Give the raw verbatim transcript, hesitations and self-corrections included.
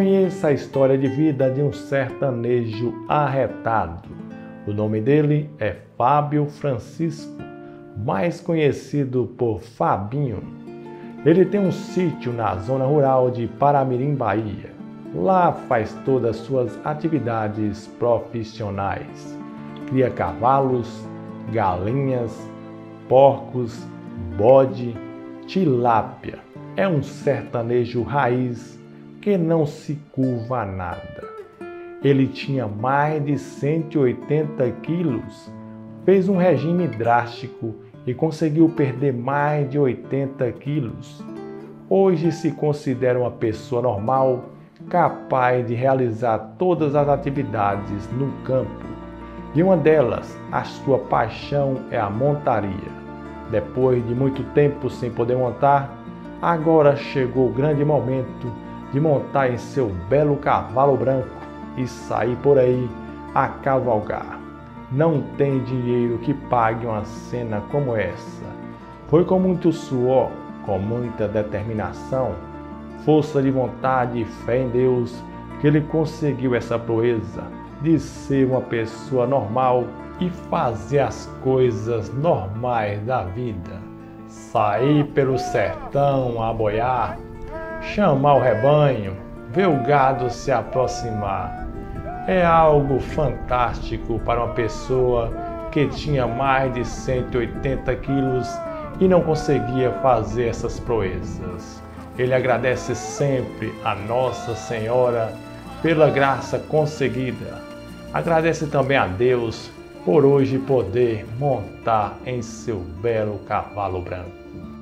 Conheça a história de vida de um sertanejo arretado. O nome dele é Fábio Francisco, mais conhecido por Fabinho. Ele tem um sítio na zona rural de Paramirim, Bahia. Lá faz todas as suas atividades profissionais. Cria cavalos, galinhas, porcos, bode, tilápia. É um sertanejo raiz que não se curva a nada. Ele tinha mais de cento e oitenta quilos, fez um regime drástico e conseguiu perder mais de oitenta quilos. Hoje se considera uma pessoa normal, capaz de realizar todas as atividades no campo. E uma delas, a sua paixão é a montaria. Depois de muito tempo sem poder montar, agora chegou o grande momento de montar em seu belo cavalo branco e sair por aí a cavalgar. Não tem dinheiro que pague uma cena como essa. Foi com muito suor, com muita determinação, força de vontade e fé em Deus que ele conseguiu essa proeza de ser uma pessoa normal e fazer as coisas normais da vida. Sair pelo sertão a boiar, chamar o rebanho, ver o gado se aproximar. É algo fantástico para uma pessoa que tinha mais de cento e oitenta quilos e não conseguia fazer essas proezas. Ele agradece sempre a Nossa Senhora pela graça conseguida. Agradece também a Deus por hoje poder montar em seu belo cavalo branco.